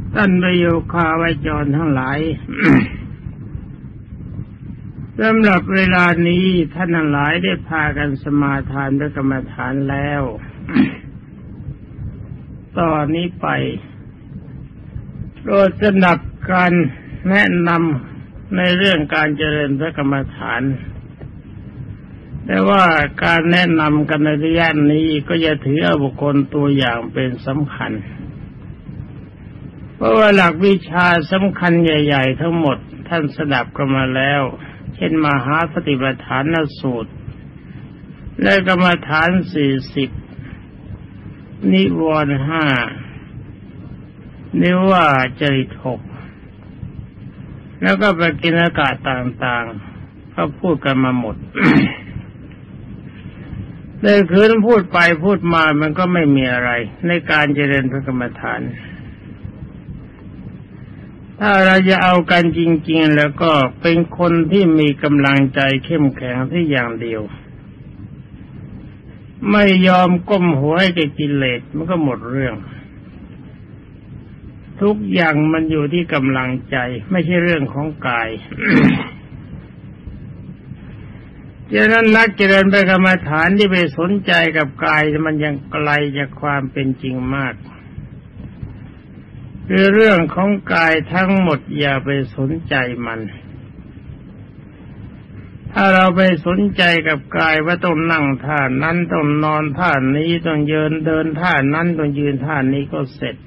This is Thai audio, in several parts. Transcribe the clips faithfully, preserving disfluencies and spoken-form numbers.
ท่านประโยคาวจรทั้งหลาย สำหรับเวลานี้ท่านทั้งหลายได้พากันสมาทานด้วยกรรมฐานแล้ว ตอนนี้ไปโปรดสนับการแนะนำในเรื่องการเจริญพระกรรมฐานแต่ว่าการแนะนำกันในระยะนี้ก็จะถือเอาบุคคลตัวอย่างเป็นสำคัญเพราะว่าหลักวิชาสำคัญใหญ่ๆทั้งหมดท่านสดับกันมาแล้วเช่นมหาสติปัฏฐานสูตรและกรรมฐานสี่สิบนิวรณ์ห้านิว่าจริตหกแล้วก็ปกิณกะต่างๆก็พูดกันมาหมด แต่คืนพูดไปพูดมามันก็ไม่มีอะไรในการเจริญพระกรรมฐานถ้าเราจะเอากันจริงๆแล้วก็เป็นคนที่มีกำลังใจเข้มแข็งที่อย่างเดียวไม่ยอมก้มหัวให้แก่กิเลสมันก็หมดเรื่องทุกอย่างมันอยู่ที่กำลังใจไม่ใช่เรื่องของกาย ฉะนั้นนักเจริญพระกรรมฐานที่ไปสนใจกับกายมันยังไกลจากความเป็นจริงมากคือเรื่องของกายทั้งหมดอย่าไปสนใจมันถ้าเราไปสนใจกับกายว่าต้องนั่งท่านั้นต้องนอนท่านี้ต้องเดินเดินท่านั้นต้องยืนท่านี้ก็เสร็จ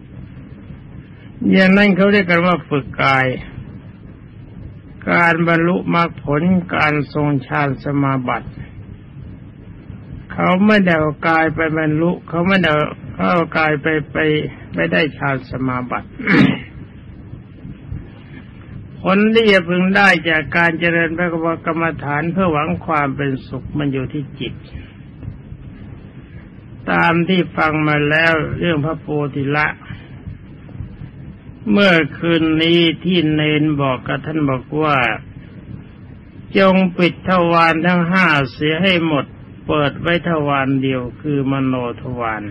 อย่างนั้นเขาเรียกกันว่าฝึกกายการบรรลุมรรคผลการทรงฌานสมาบัติเขาไม่ได้เอากายไปบรรลุเขาไม่ได้เอากายไปไปไปได้ฌานสมาบัติ ผลที่จะพึงได้จากการเจริญพระกรรมฐานเพื่อหวังความเป็นสุขมันอยู่ที่จิตตามที่ฟังมาแล้วเรื่องพระโพธิละเมื่อคืนนี้ที่เนนบอกกับท่านบอกว่าจงปิดทวารทั้งห้าเสียให้หมดเปิดไว้ทวารเดียวคือมโนทวาร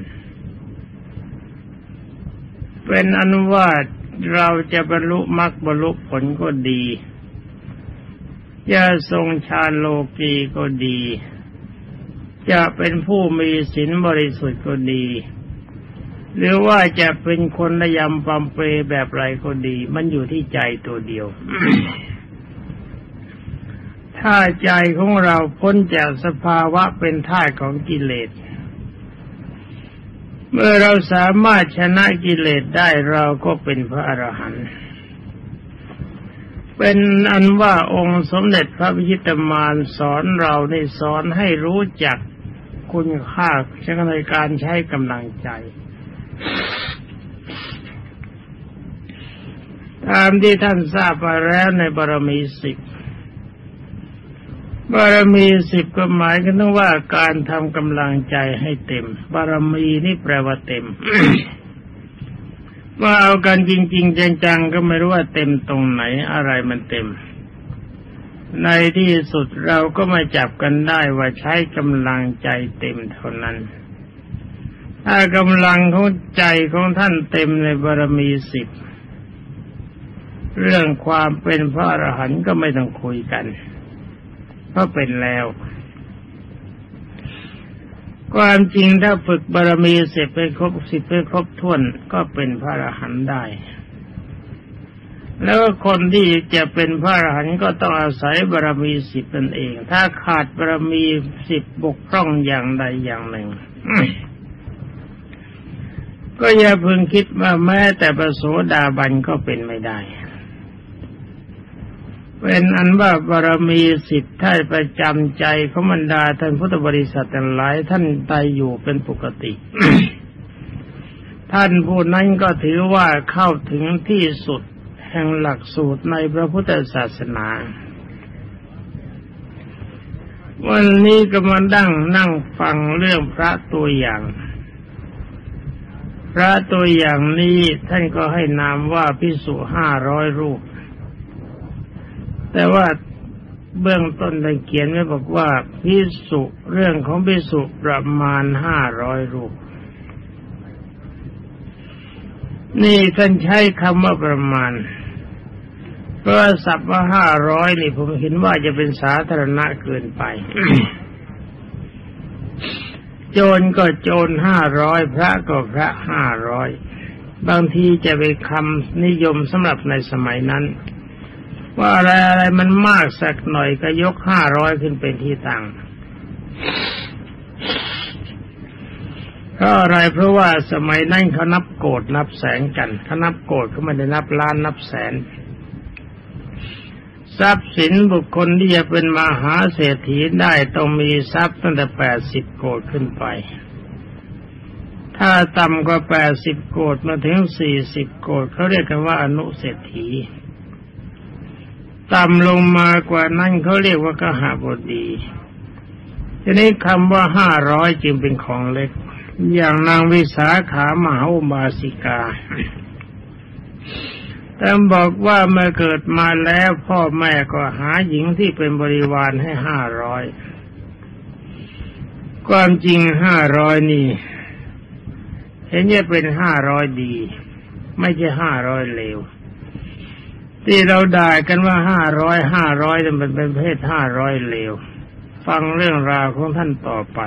เป็นอนุว่าเราจะบรรลุมรรคบรรลุผลก็ดีจะทรงฌานโลกีก็ดีจะเป็นผู้มีศีลบริสุทธิ์ก็ดีหรือว่าจะเป็นคนระยำปำเปรแบบไรก็ดีมันอยู่ที่ใจตัวเดียว ถ้าใจของเราพ้นจากสภาวะเป็นทาสของกิเลสเมื่อเราสามารถชนะกิเลสได้เราก็เป็นพระอรหันต์เป็นอันว่าองค์สมเด็จพระพิชิตมารสอนเราได้สอนให้รู้จักคุณค่าในการใช้กำลังใจตามที่ท่านทราบมาแล้วในบารมีสิบบารมีสิบก็หมายถึงว่าการทำกำลังใจให้เต็มบารมีนี่แปลว่าเต็ม ว่าเอากันจริงๆจังๆก็ไม่รู้ว่าเต็มตรงไหนอะไรมันเต็มในที่สุดเราก็มาจับกันได้ว่าใช้กำลังใจเต็มเท่านั้นถ้ากำลังของใจของท่านเต็มในบารมีสิบเรื่องความเป็นพระอรหันต์ก็ไม่ต้องคุยกันเพราะเป็นแล้วความจริงถ้าฝึกบารมีสิบไปครบสิบไปครบถ้วนก็เป็นพระอรหันต์ได้แล้วคนที่จะเป็นพระอรหันต์ก็ต้องอาศัยบารมีสิบนั่นเองถ้าขาดบารมีสิบบกพร่องอย่างใดอย่างหนึ่ง ก็อย่าพึงคิดว่าแม้แต่พระโสดาบันก็เป็นไม่ได้เป็นอันว่าบารมีสิบท่านประจำใจของบรรดาท่านพุทธบริษัททั้งหลายท่านตายอยู่เป็นปกติ ท่านผู้นั้นก็ถือว่าเข้าถึงที่สุดแห่งหลักสูตรในพระพุทธศาสนาวันนี้ก็มาดั่งนั่งฟังเรื่องพระตัวอย่างพระตัวอย่างนี้ท่านก็ให้นามว่าภิกษุห้าร้อยรูปแต่ว่าเบื้องต้นได้เขียนไว้บอกว่าภิกษุเรื่องของภิกษุประมาณห้าร้อยรูปนี่ท่านใช้คำว่าประมาณเพราะศัพท์ว่าห้าร้อยนี่ผมเห็นว่าจะเป็นสาธารณะเกินไป โจรก็โจรห้าร้อยพระก็พระห้าร้อยบางทีจะเป็นคำนิยมสำหรับในสมัยนั้นว่าอะไรอะไรมันมากสักหน่อยก็ยกห้าร้อยขึ้นเป็นที่ตั้งเพราะอะไรเพราะว่าสมัยนั้นเขานับโกฏนับแสนกันเขานับโกฏเขาไม่ได้นับล้านนับแสนทรัพย์สินบุคคลที่จะเป็นมหาเศรษฐีได้ต้องมีทรัพย์ตั้งแต่แปดสิบโกฏขึ้นไปถ้าต่ำกว่าแปดสิบโกฏมาถึงสี่สิบโกฏเขาเรียกกันว่าอนุเศรษฐีต่ำลงมากว่านั้นเขาเรียกว่ากหบดีทีนี้คำว่าห้าร้อยจึงเป็นของเล็กอย่างนางวิสาขามหาอุบาสิกาแต่บอกว่าเมื่อเกิดมาแล้วพ่อแม่ก็หาหญิงที่เป็นบริวารให้ห้าร้อยความจริงห้าร้อยนี่เห็นจะเป็นห้าร้อยดีไม่ใช่ห้าร้อยเลวที่เราด่ากันว่าห้าร้อยห้าร้อยมันเป็นเพศห้าร้อยเลวฟังเรื่องราวของท่านต่อไป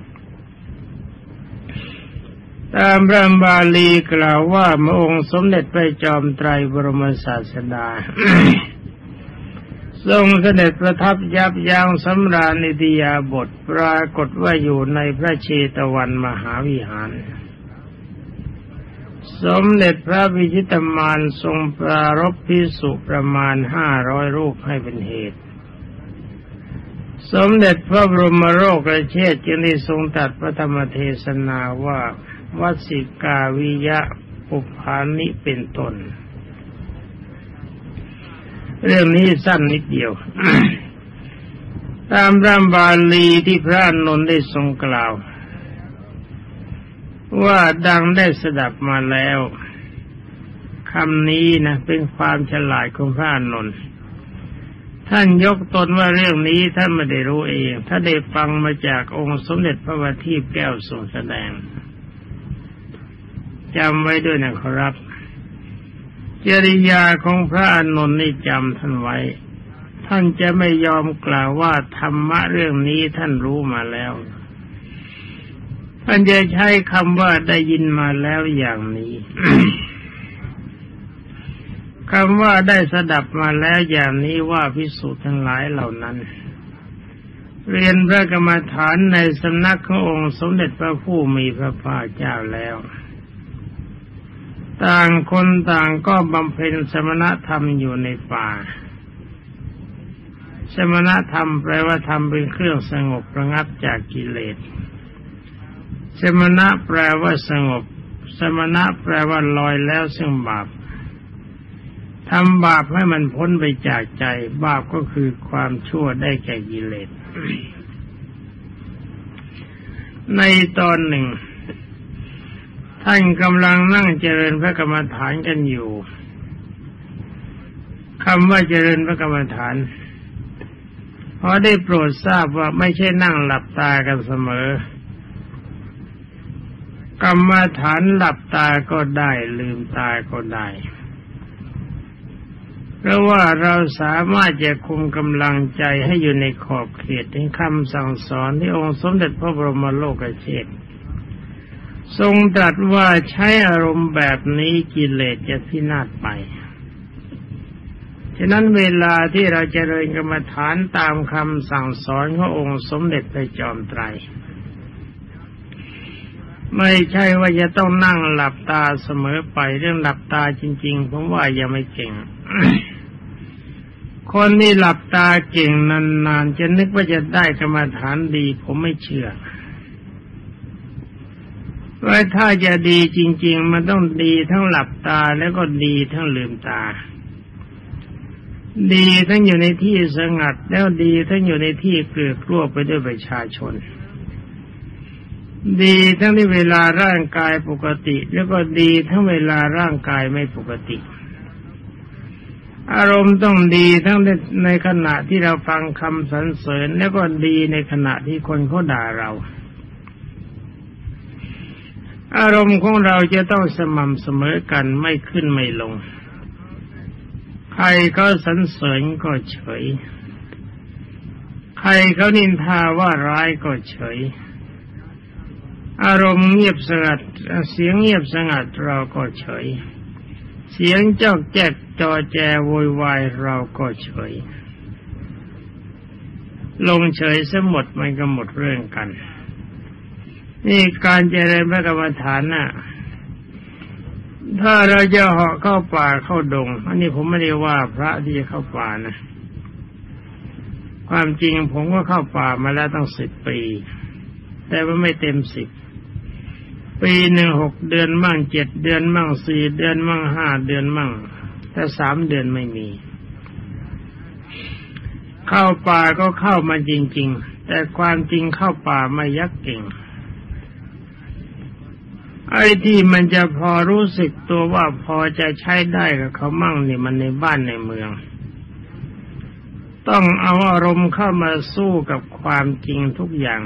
ตามพระบาลีกล่าวว่าพระองค์สมเด็จพระจอมไตรบรมศาสดา ทรงเสด็จประทับยับยั้งสำราญอิริยาบถปรากฏว่าอยู่ในพระเชตวันมหาวิหารสมเด็จพระวิชิตมารทรงปรารภภิกษุประมาณห้าร้อยรูปให้เป็นเหตุสมเด็จพระบรมโลกเชษฐ์จึงได้ทรงตรัสพระธรรมเทศนาว่าวัสสิกาวิยะปุพานิเป็นต้นเรื่องนี้สั้นนิดเดียว ตามพระบาลีที่พระอานนท์ได้ทรงกล่าวว่าดังได้สดับมาแล้วคำนี้นะเป็นความฉลาดของพระอานนท์ท่านยกตนว่าเรื่องนี้ท่านไม่ได้รู้เองถ้าได้ฟังมาจากองค์สมเด็จพระวทีปแก้วทรงแสดงจำไว้ด้วยนะครับจริยาของพระอานนท์นี่จำท่านไว้ท่านจะไม่ยอมกล่าวว่าธรรมะเรื่องนี้ท่านรู้มาแล้วท่านจะใช้คำว่าได้ยินมาแล้วอย่างนี้ คำว่าได้สดับมาแล้วอย่างนี้ว่าภิกษุทั้งหลายเหล่านั้นเรียนพระกรรมฐานในสำนักขององค์สมเด็จพระผู้มีพระภาคเจ้าแล้วต่างคนต่างก็บำเพ็ญสมณธรรมอยู่ในป่าสมณธรรมแปลว่าธรรมเป็นเครื่องสงบระงับจากกิเลสสมณะแปลว่าสงบสมณะแปลว่าลอยแล้วซึ่งบาปทำบาปให้มันพ้นไปจากใจบาปก็คือความชั่วได้แก่กิเลส ในตอนหนึ่งท่านกำลังนั่งเจริญพระกรรมฐานกันอยู่คำว่าเจริญพระกรรมฐานพอได้โปรดทราบว่าไม่ใช่นั่งหลับตากันเสมอกรรมฐานหลับตาก็ได้ลืมตาก็ได้เพราะว่าเราสามารถจะคุมกำลังใจให้อยู่ในขอบเขตถึงคำสั่งสอนที่องค์สมเด็จพระบรมโลกเชษฐ์ทรงตรัสว่าใช้อารมณ์แบบนี้กิเลสจะพินาศไปฉะนั้นเวลาที่เราเจริญกรรมฐานตามคำสั่งสอนขององค์สมเด็จพระจอมไตรไม่ใช่ว่าจะต้องนั่งหลับตาเสมอไปเรื่องหลับตาจริงๆผมว่ายังไม่เก่ง คนที่หลับตาเก่งนานๆจะนึกว่าจะได้กรรมฐานดีผมไม่เชื่อว่าถ้าจะดีจริงๆมันต้องดีทั้งหลับตาแล้วก็ดีทั้งลืมตาดีทั้งอยู่ในที่สงัดแล้วดีทั้งอยู่ในที่เกลือกลัวไปด้วยประชาชนดีทั้งในเวลาร่างกายปกติแล้วก็ดีทั้งเวลาร่างกายไม่ปกติอารมณ์ต้องดีทั้งในขณะที่เราฟังคำสรรเสริญแล้วก็ดีในขณะที่คนเขาด่าเราอารมณ์ของเราจะต้องสม่ำเสมอกันไม่ขึ้นไม่ลงใครเขาสรรเสริญก็เฉยใครเขานินทาว่าร้ายก็เฉยอารมณ์เงียบสงัดเสียงเงียบสงัดเราก็เฉยเสียงจอกแจ๊กจอแจโวยวายเราก็เฉยลงเฉยซะหมดมันก็หมดเรื่องกันนี่การเจริญพระกรรมฐานน่ะถ้าเราจะเหาะเข้าป่าเข้าดงอันนี้ผมไม่ได้ว่าพระที่จะเข้าป่านะความจริงผมก็เข้าป่ามาแล้วตั้งสิบปีแต่ว่าไม่เต็มสิบปีหนึ่งหกเดือนมั่งเจ็ดเดือนมั่งสี่เดือนมั่งห้าเดือนมั่งแต่สามเดือนไม่มีเข้าป่าก็เข้ามาจริงๆแต่ความจริงเข้าป่าไม่ยักเก่งไอ้ที่มันจะพอรู้สึกตัวว่าพอจะใช้ได้กับเขามั่งนี่มันในบ้านในเมืองต้องเอาอารมณ์เข้ามาสู้กับความจริงทุกอย่าง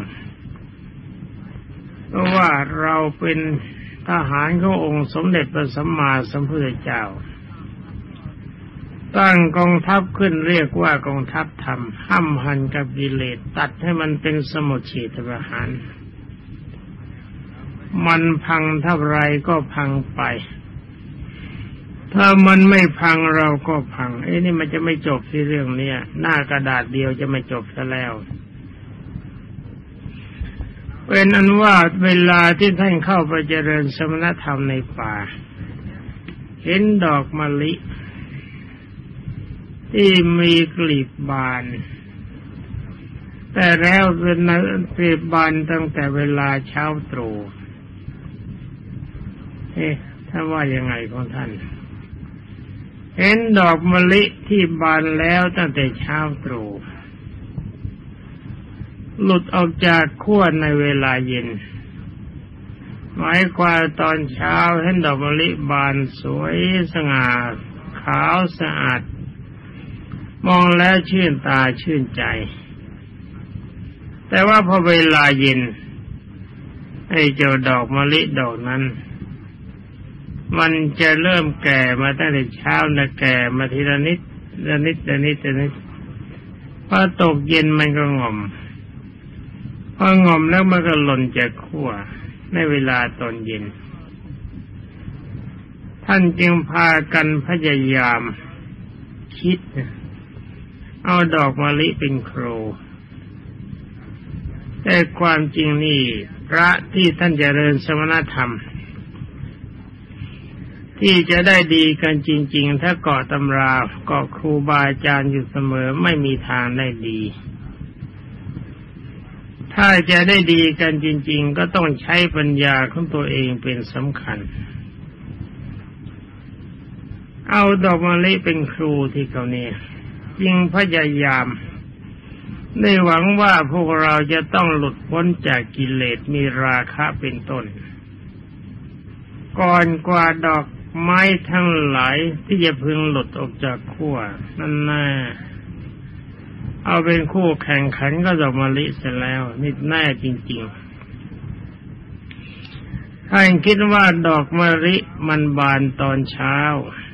เพราะว่าเราเป็นทหารขององค์สมเด็จพระสัมมาสัมพุทธเจ้าตั้งกองทัพขึ้นเรียกว่ากองทัพธรรมห้ำหั่นกับกิเลสตัดให้มันเป็นสมุทเฉทประหารมันพังเท่าไรก็พังไปถ้ามันไม่พังเราก็พังไอ้นี่มันจะไม่จบที่เรื่องนี้หน้ากระดาษเดียวจะไม่จบซะแล้วเป็นอันว่าเวลาที่ท่านเข้าไปเจริญสมณธรรมในป่าเห็นดอกมะลิที่มีกลีบบานแต่แล้วเป็นกลีบบานตั้งแต่เวลาเช้าตรู่เอ๊ะถ้าว่ายังไงของท่านเห็นดอกมะลิที่บานแล้วตั้งแต่เช้าตรู่หลุดออกจากขั้วในเวลาเย็นหมายความตอนเช้าเห็นดอกมะลิบานสวยสง่าขาวสะอาดมองแล้วชื่นตาชื่นใจแต่ว่าพอเวลาเย็นไอ้เจ้าดอกมะลิดอกนั้นมันจะเริ่มแก่มาตั้งแต่เช้านะแก่มาทีละนิดละนิดละนิดละนิดพอตกเย็นมันก็งอมพองอมแล้วมันก็หล่นจากขั้วในเวลาตอนเย็นท่านจึงพากันพยายามคิดเอาดอกมะลิเป็นครูแต่ความจริงนี่พระที่ท่านเจริญสมณธรรมที่จะได้ดีกันจริงๆถ้าเกาะตำราเกาะครูบาอาจารย์อยู่เสมอไม่มีทางได้ดีถ้าจะได้ดีกันจริงๆก็ต้องใช้ปัญญาของตัวเองเป็นสำคัญเอาดอกมะลิเป็นครูที่เขาเนี่ยจึงพยายามได้หวังว่าพวกเราจะต้องหลุดพ้นจากกิเลสมีราคะเป็นต้นก่อนกว่าดอกไม้ทั้งหลายที่จะพึงหลุดออกจากขั้วนั่นน่ะเอาเป็นคู่แข่งขันก็ดอกมะลิเสร็จแล้วนี่แน่จริงๆท่านคิดว่าดอกมะลิมันบานตอนเช้า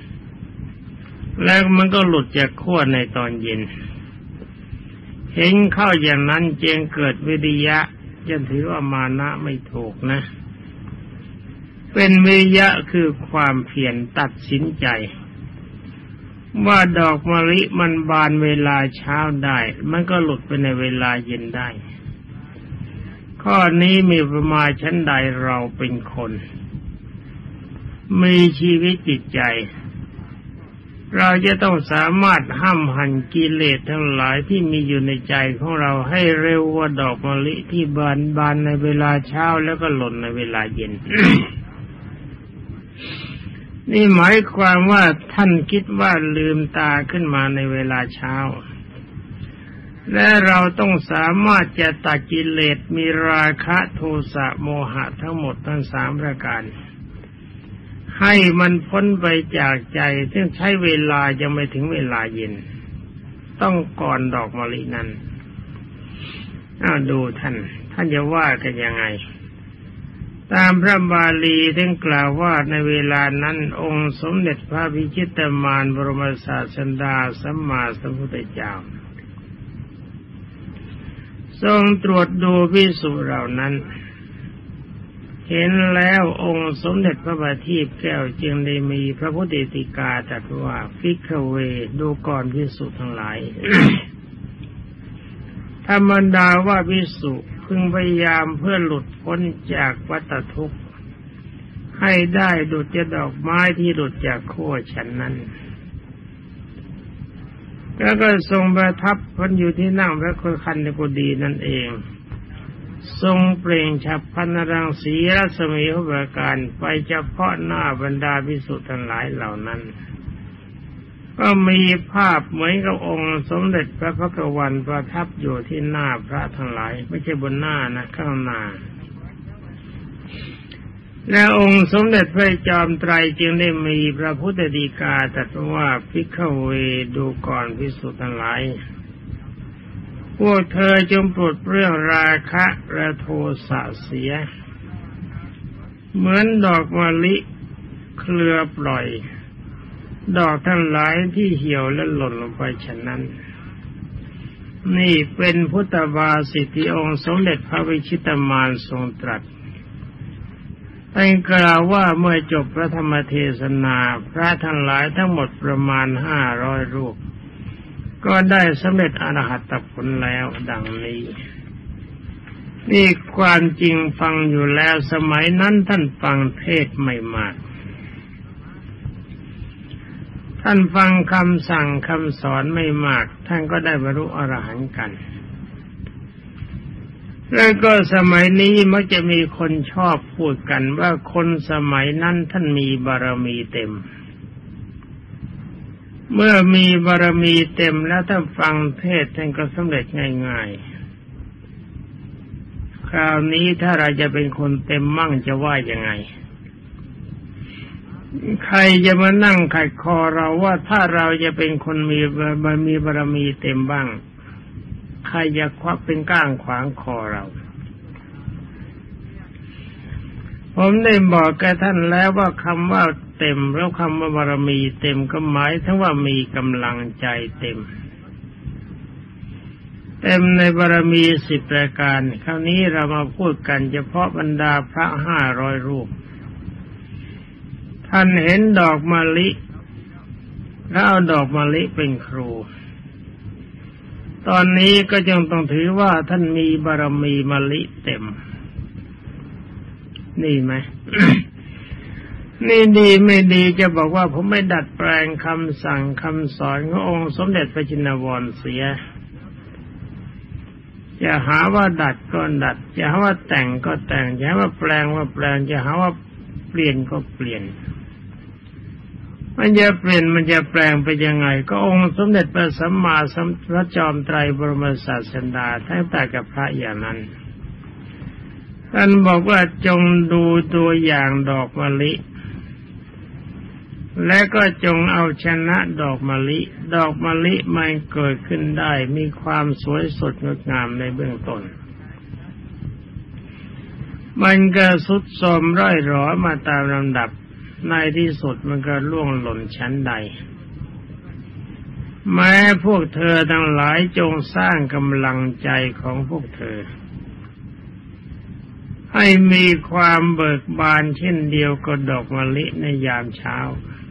แล้วมันก็หลุดจากขั้วในตอนเย็นเห็นเข้าอย่างนั้นเจงเกิดวิริยะจะถือว่ามานะไม่ถูกนะเป็นวิริยะคือความเพียรตัดสินใจว่าดอกมะลิมันบานเวลาเช้าได้มันก็หลุดไปในเวลาเย็นได้ข้อนี้มีประมาณชั้นใดเราเป็นคนมีชีวิตจิตใจเราจะต้องสามารถห้ามหันกิเลสทั้งหลายที่มีอยู่ในใจของเราให้เร็วกว่าดอกมะลิที่บานบานในเวลาเช้าแล้วก็หล่นในเวลาเย็น นี่หมายความว่าท่านคิดว่าลืมตาขึ้นมาในเวลาเช้าและเราต้องสามารถจะตัดกิเลสมีราคะโทสะโมหะทั้งหมดทั้งสามประการให้มันพ้นไปจากใจซึ่งใช้เวลายังไม่ถึงเวลาเย็นต้องก่อนดอกมะลินั้นอ้าวดูท่านท่านจะว่ากันยังไงตามพระบาลีท่านกล่าวว่าในเวลานั้นองค์สมเด็จพระพิชิตมารบรมศาสดาสัมมาสัมพุทธเจ้าทรงตรวจดูภิกษุเหล่านั้นเห็นแล้วองค์สมเด็จพระบพิตรแก้วจึงได้มีพระพุทธติกาตรัสว่าภิกขเวดูก่อนภิกษุทั้งหลาย ธรรมดาว่าภิกษุพึงพยายามเพื่อหลุดพ้นจากวัฏทุกข์ให้ได้ดุจดอกไม้ที่หลุดจากโคนฉันนั้นแล้วก็ทรงประทับพ้นอยู่ที่นั่งพระโคคันธกุฎีนั่นเองทรงเปล่งฉับพรรณรังสีรัศมีพระประการไปเฉพาะหน้าบรรดาภิกษุทั้งหลายเหล่านั้นก็มีภาพเหมือนกับองค์สมเด็จพระพักตร์ประทับอยู่ที่หน้าพระทั้งหลายไม่ใช่บนหน้านะข้างหน้าและองค์สมเด็จพระจอมไตรจึงได้มีพระพุทธฎีกาตรัสว่าภิกขเวดูก่อนภิกษุทั้งหลายพวกเธอจงปลดเรื่องราคะและโทสะเสียเหมือนดอกมะลิเครือปล่อยดอกทั้งหลายที่เหี่ยวและหล่นลงไปฉะนั้นนี่เป็นพุทธภาษิตที่องค์สมเด็จพระวิชิตมารทรงตรัสท่านกล่าวว่าเมื่อจบพระธรรมเทศนาพระทั้งหลายทั้งหมดประมาณห้าร้อยรูปก็ได้สำเร็จอรหัตผลแล้วดังนี้นี่ความจริงฟังอยู่แล้วสมัยนั้นท่านฟังเทศน์ไม่มากท่านฟังคำสั่งคำสอนไม่มากท่านก็ได้บรรลุอรหันต์กันแล้วก็สมัยนี้มักจะมีคนชอบพูดกันว่าคนสมัยนั้นท่านมีบารมีเต็มเมื่อมีบารมีเต็มแล้วถ้าฟังเทศน์ท่านก็สำเร็จง่ายๆคราวนี้ถ้าเราจะเป็นคนเต็มมั่งจะว่ายังไงใครจะมานั่งขัดคอเราว่าถ้าเราจะเป็นคนมีมีบารมีเต็มบ้างใครจะควักเป็นก้างขวางคอเราผมได้บอกแกท่านแล้วว่าคำว่าเต็มแล้วคำว่าบารมีเต็มก็หมายถึงว่ามีกำลังใจเต็มเต็มในบารมีสิบประการคราวนี้เรามาพูดกันเฉพาะบรรดาพระห้าร้อยรูปท่านเห็นดอกมะลิแล้วเอาดอกมะลิเป็นครูตอนนี้ก็จึงต้องถือว่าท่านมีบารมีมะลิเต็มนี่ไหม นี่ดีไม่ดีจะบอกว่าผมไม่ดัดแปลงคำสั่งคำสอนขององค์สมเด็จพระจินวรเสียจะหาว่าดัดก็ดัดจะหาว่าแต่งก็แต่งจะหาว่าแปลงว่าแปลงจะหาว่าเปลี่ยนก็เปลี่ยนมันจะเปลี่ยนมันจะแปลงไปยังไงก็องค์สมเด็จพระสัมมาสัมพุทธจอมไตรบรมศาสดาท่านตรัสกับพระอย่างนั้นท่านบอกว่าจงดูตัวอย่างดอกมะลิและก็จงเอาชนะดอกมะลิดอกมะลิมันเกิดขึ้นได้มีความสวยสดงดงามในเบื้องต้นมันก็สุดโทรมร่อยหรอมาตามลำดับในที่สุดมันก็ล่วงหล่นชั้นใดแม้พวกเธอทั้งหลายจงสร้างกำลังใจของพวกเธอให้มีความเบิกบานเช่นเดียวกับดอกมะลิในยามเช้า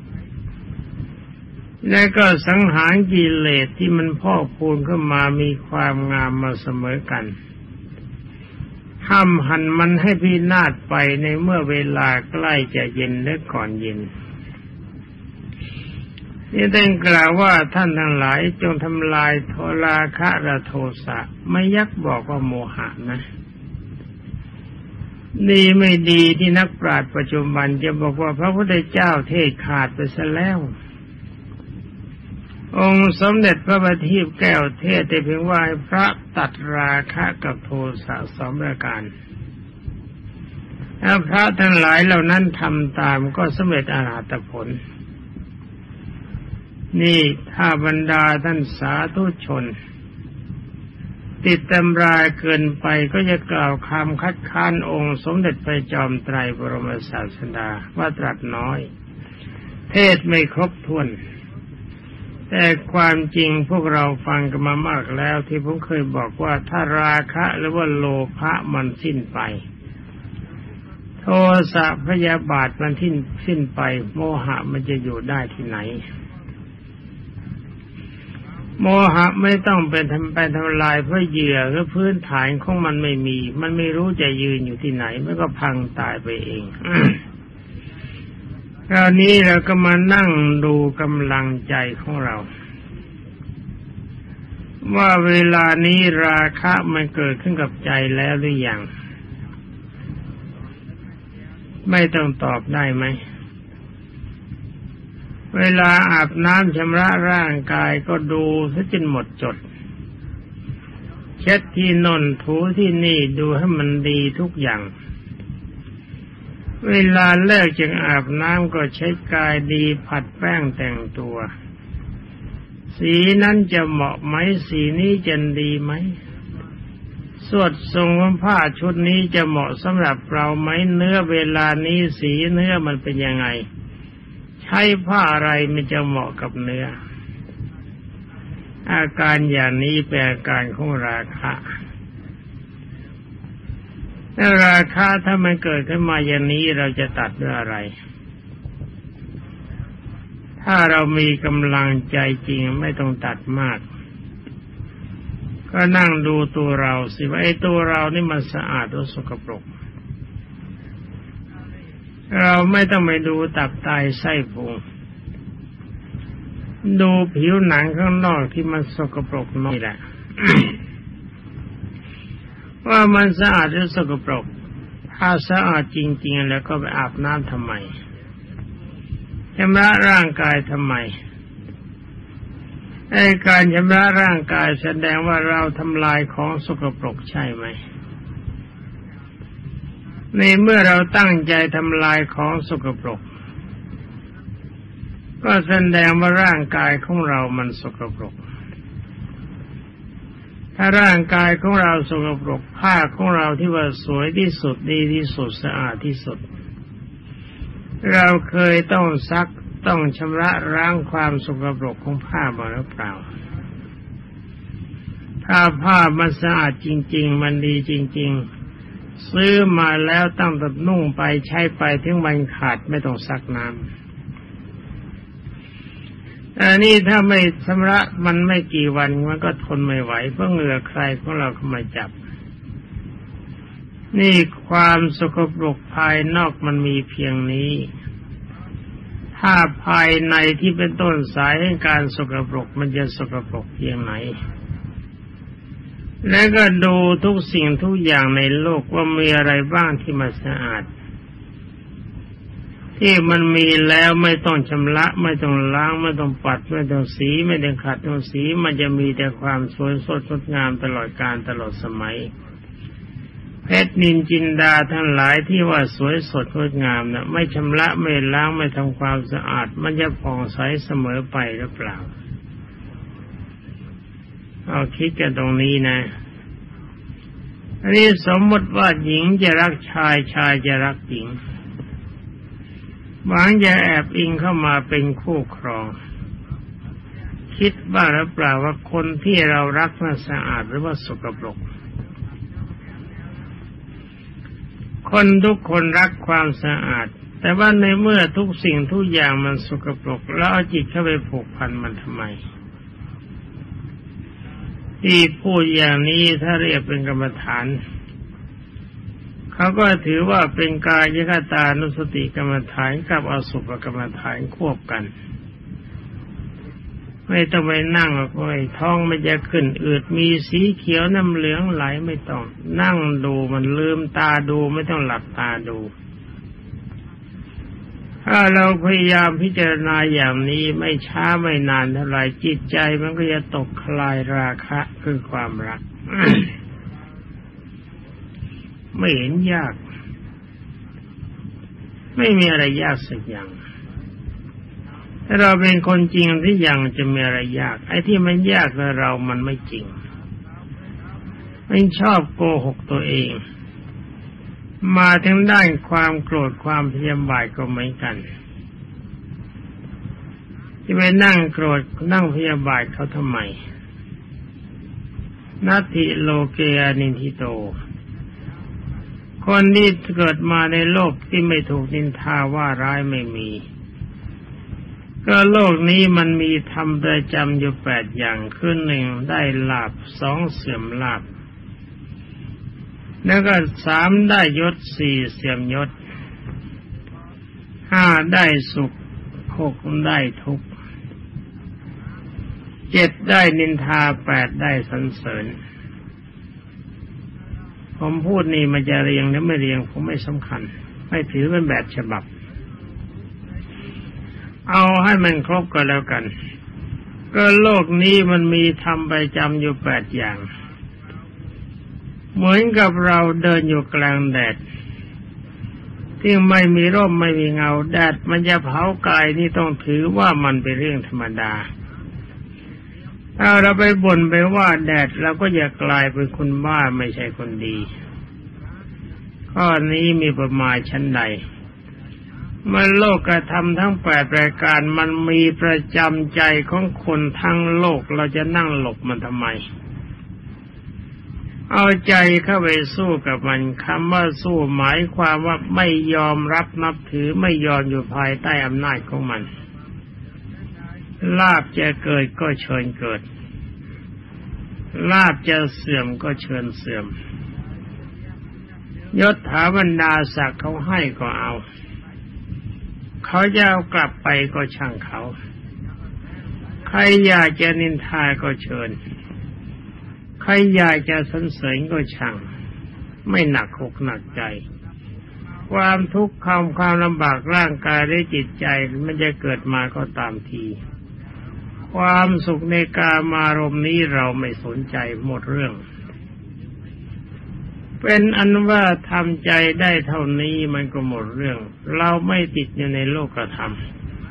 และก็สังหารกิเลสที่มันพอกพูนขึ้นมามีความงามมาเสมอกันห้ามหันมันให้พินาศไปในเมื่อเวลาใกล้จะเย็นและก่อนเย็นนี่ได้กล่าวว่าท่านทั้งหลายจงทำลายโทราคะและโทสะไม่ยักบอกว่าโมหะนะดีไม่ดีที่นักปราชญ์ปัจจุบันจะบอกว่าพระพุทธเจ้าเทศขาดไปซะแล้วองค์สมเด็จพระบัณฑิตแก้วเทศแต่เพียงว่าพระตัดราคะกับโทสะสองประการถ้าพระทั้งหลายเหล่านั้นทำตามก็สำเร็จอรหัตผลนี่ถ้าบรรดาท่านสาธุชน จติดตำราเกินไปก็จะกล่าวคำคัดค้านองค์สมเด็จพระจอมไตรบรมศาสดาว่าตรัสน้อยเทศไม่ครบถ้วนแต่ความจริงพวกเราฟังกันมามากแล้วที่ผมเคยบอกว่าถ้าราคะหรือว่าโลภะมันสิ้นไปโทสะพยาบาทมันทิ้นสิ้นไปโมหะมันจะอยู่ได้ที่ไหนโมหะไม่ต้องเป็นทำไปทำลายเพราะเหยื่อหรือพื้นฐานของมันไม่มีมันไม่รู้จะยืนอยู่ที่ไหนมันก็พังตายไปเอง คราวนี้เราก็มานั่งดูกำลังใจของเราว่าเวลานี้ราคะมันเกิดขึ้นกับใจแล้วหรือยังไม่ต้องตอบได้ไหมเวลาอาบน้ำชำระร่างกายก็ดูซะจนหมดจดเช็ดที่นนถูที่นี่ดูให้มันดีทุกอย่างเวลาเลิกจากอาบน้ำก็ใช้กายดีผัดแป้งแต่งตัวสีนั้นจะเหมาะไหมสีนี้จะดีไหมสวดทรงผ้าชุดนี้จะเหมาะสำหรับเราไหมเนื้อเวลานี้สีเนื้อมันเป็นยังไงใช้ผ้าอะไรมันจะเหมาะกับเนื้ออาการอย่างนี้เป็นอาการของราคะถ้าราคะถ้ามันเกิดขึ้นมาอย่างนี้เราจะตัดด้วยอะไรถ้าเรามีกำลังใจจริงไม่ต้องตัดมากก็นั่งดูตัวเราสิว่าไอ้ตัวเรานี่มันสะอาดหรือสกปรกเราไม่ต้องไปดูตับไตไส้พุงดูผิวหนังข้างนอกที่มันสกปรกนี่แหละ ว่ามันสะอาดหรือสกปรกถ้าสะอาดจริงๆแล้วก็ไปอาบน้ำทำไมชำระร่างกายทำไมไอ้การชำระร่างกายแสดงว่าเราทำลายของสกปรกใช่ไหมในเมื่อเราตั้งใจทำลายของสกปรกก็แสดงว่าร่างกายของเรามันสกปรกถ้าร่างกายของเราสกปรกผ้าของเราที่ว่าสวยที่สุดดีที่สุดสะอาดที่สุดเราเคยต้องซักต้องชำระล้างความสกปรกของผ้ามาหรือเปล่าถ้าผ้ามันสะอาดจริงๆมันดีจริงๆซื้อมาแล้วตั้งแต่นุ่งไปใช้ไปถึงมันขาดไม่ต้องซักน้ำอันนี้ถ้าไม่ชำระมันไม่กี่วันมันก็ทนไม่ไหวเพราะเหงื่อใครของเราเข้ามาจับนี่ความสกปรกภายนอกมันมีเพียงนี้ถ้าภายในที่เป็นต้นสายแห่งการสกปรกมันจะสกปรกเพียงไหนแล้วก็ดูทุกสิ่งทุกอย่างในโลกว่ามีอะไรบ้างที่มันสะอาดที่มันมีแล้วไม่ต้องชำระไม่ต้องล้างไม่ต้องปัดไม่ต้องสีไม่ต้องขัดไม่ต้องสีมันจะมีแต่ความสวยสดงดงามตลอดกาลตลอดสมัยเพชรนินจินดาทั้งหลายที่ว่าสวยสดงดงามนะไม่ชำระไม่ล้างไม่ทำความสะอาดมันจะผ่องใสเสมอไปหรือเปล่าเอาคิดกันตรงนี้นะอันนี้สมมติว่าหญิงจะรักชายชายจะรักหญิงหวังจะแอบอิงเข้ามาเป็นคู่ครองคิดบ้างหรือเปล่าว่าคนที่เรารักน่าสะอาดหรือว่าสกปรกคนทุกคนรักความสะอาดแต่ว่าในเมื่อทุกสิ่งทุกอย่างมันสกปรกแล้วเอาจิตเข้าไปผูกพันมันทำไมที่พูดอย่างนี้ถ้าเรียกเป็นกรรมฐานเขาก็ถือว่าเป็นกายคตานุสติกรรมฐานกับอสุภกรรมฐานควบกันไม่ต้องไปนั่งก็ไม่ท้องมันจะขึ้นอืดมีสีเขียวน้ำเหลืองไหลไม่ต้องนั่งดูมันลืมตาดูไม่ต้องหลับตาดูถ้าเราพยายามพิจารณาอย่างนี้ไม่ช้าไม่นานเท่าไรจิตใจมันก็จะตกคลายราคะคือความรัก ไม่เห็นยากไม่มีอะไรยากสักอย่างถ้าเราเป็นคนจริงที่ยังจะมีอะไรยากไอ้ที่มันยากกับเรามันไม่จริงไม่ชอบโกหกตัวเองมาถึงด้านความโกรธความพยาบาทก็เหมือนกันที่ไปนั่งโกรธนั่งพยาบาทเขาทำไมนัตถิโลเกอนินทิโตคนที่เกิดมาในโลกที่ไม่ถูกนินทาว่าร้ายไม่มีก็โลกนี้มันมีธรรมประจำอยู่แปดอย่างคือหนึ่งได้ลาภสองเสื่อมลาภแล้วก็สามได้ยศสี่เสื่อมยศห้าได้สุขหกได้ทุกข์เจ็ดได้นินทาแปดได้สรรเสริญผมพูดนี่มันจะเรียงหรือไม่เรียงผมไม่สำคัญไม่ถือเป็นแบบฉบับเอาให้มันครบก็แล้วกันก็โลกนี้มันมีธรรมประจำอยู่แปดอย่างเหมือนกับเราเดินอยู่กลางแดดที่ไม่มีร่มไม่มีเงาแดดมันจะเผากายนี่ต้องถือว่ามันเป็นเรื่องธรรมดาถ้าเราไปบ่นไปว่าแดดเราก็อย่ากลายเป็นคนบ้าไม่ใช่คนดีข้อนี้มีประมาณชั้นใดมันโลกธรรมทั้งแปดรายการมันมีประจำใจของคนทั้งโลกเราจะนั่งหลบมันทำไมเอาใจเข้าไปสู้กับมันคำว่าสู้หมายความว่าไม่ยอมรับนับถือไม่ยอมอยู่ภายใต้อำนาจของมันลาภจะเกิดก็เชิญเกิดลาภจะเสื่อมก็เชิญเสื่อมยศถาบรรดาศักดิ์เขาให้ก็เอาเขาจะเอากลับไปก็ช่างเขาใครอยากจะนินทาก็เชิญใครอยากจะสรรเสริญก็ช่างไม่หนักอกหนักใจความทุกข์ความความลำบากร่างกายและจิตใจมันจะเกิดมาก็ตามทีความสุขในกามารมณ์นี้เราไม่สนใจหมดเรื่องเป็นอันว่าทำใจได้เท่านี้มันก็หมดเรื่องเราไม่ติดอยู่ในโลกธรรม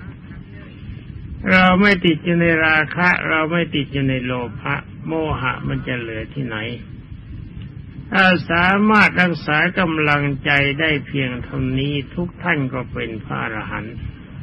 เราไม่ติดอยู่ในราคะเราไม่ติดอยู่ในโลภะโมหะมันจะเหลือที่ไหนถ้าสามารถรักษากำลังใจได้เพียงเท่านี้ทุกท่านก็เป็นพระอรหันต์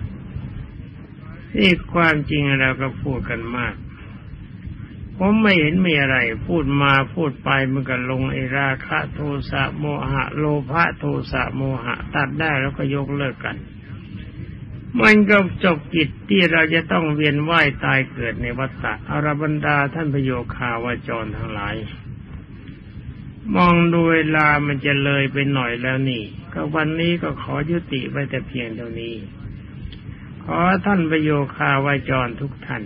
นี่ความจริงเราก็พูดกันมากผมไม่เห็นมีอะไรพูดมาพูดไปมันก็ลงไอ้ราคะโทสะโมหะโลภะโทสะโมหะตัดได้แล้วก็ยกเลิกกันมันก็จบกิจที่เราจะต้องเวียนว่ายตายเกิดในวัฏฏะอรบรรดาท่านพโยคาวาจรทั้งหลายมองดูเวลามันจะเลยไปหน่อยแล้วนี่ก็วันนี้ก็ขอยุติไว้แต่เพียงเท่านี้ขอท่านพโยคาวาจรทุกท่าน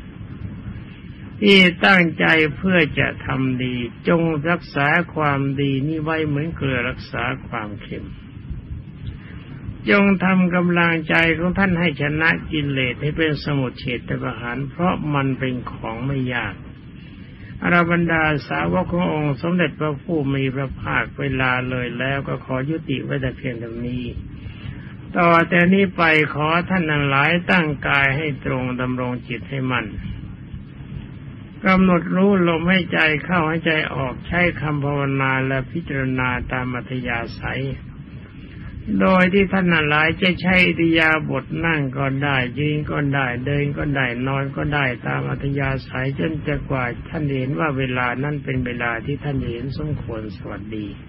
ที่ตั้งใจเพื่อจะทำดีจงรักษาความดีนี้ไว้เหมือนเกลือรักษาความเค็มจงทำกำลังใจของท่านให้ชนะกิเลสให้เป็นสมุทเฉทประหารเพราะมันเป็นของไม่ยากอรบรรดาสาวกขององค์สมเด็จพระผู้มีพระภาคเวลาเลยแล้วก็ขอยุติไว้แต่เพียงเท่านี้ต่อแต่นี้ไปขอท่านทั้งหลายตั้งกายให้ตรงดำรงจิตให้มั่นกำหนดรู้ลมให้ใจเข้าให้ใจออกใช้คำภาวนาและพิจารณาตามอัธยาศัยโดยที่ท่านทั้งหลายจะใช้อิริยาบถนั่งก็ได้ยืนก็ได้เดินก็ได้นอนก็ได้ตามอัธยาศัยจนจะกว่าท่านเห็นว่าเวลานั้นเป็นเวลาที่ท่านเห็นสมควรสวัสดี